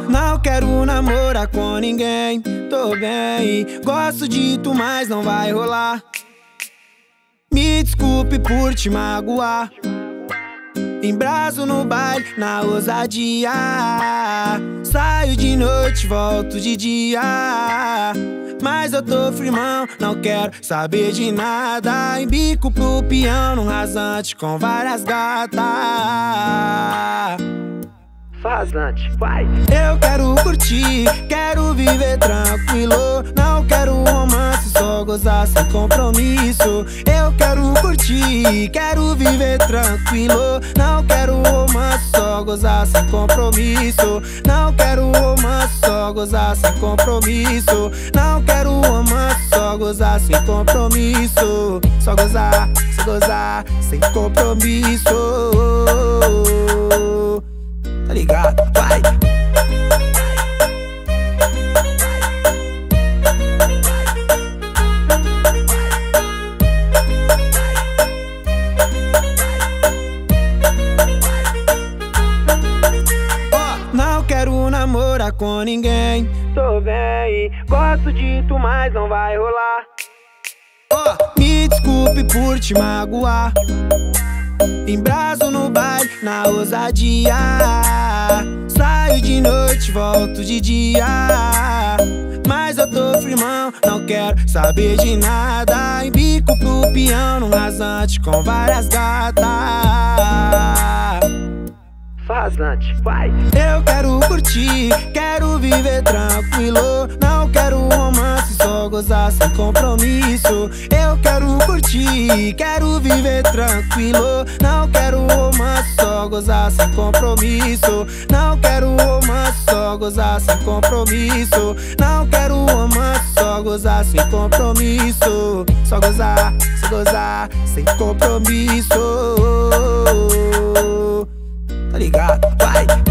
Não quero namorar com ninguém, tô bem, gosto de tu, mas não vai rolar. Me desculpe por te magoar. Embraso no baile, na ousadia. Saio de noite, volto de dia. Mas eu tô firmão, não quero saber de nada. Embico pro peão num rasante com várias gatas. Rasante, vai! Eu quero curtir, quero viver tranquilo. Não quero romance, só gozar sem compromisso. Eu quero curtir, quero viver tranquilo. Não quero romance, só gozar sem compromisso. Não quero romance, só gozar sem compromisso. Não quero romance, só gozar sem compromisso. Só gozar sem compromisso. Tá ligado? Vai! Não quero namorar com ninguém, Tô bem, gosto de tu, mas não vai rolar. Me desculpe por te magoar. Embraso no baile, na ousadia. Saio de noite, volto de dia. Mas eu tô firmão, não quero saber de nada. Embico pro peão num rasante com várias gatas. Rasante, vai! Eu quero curtir, quero viver tranquilo. Não quero romance, só gozar sem compromisso. Eu quero curtir, quero viver tranquilo. Não quero romance, só gozar sem compromisso. Não quero romance, só gozar sem compromisso. Não quero romance, só gozar sem compromisso. Só gozar sem compromisso. Tá ligado? Vai!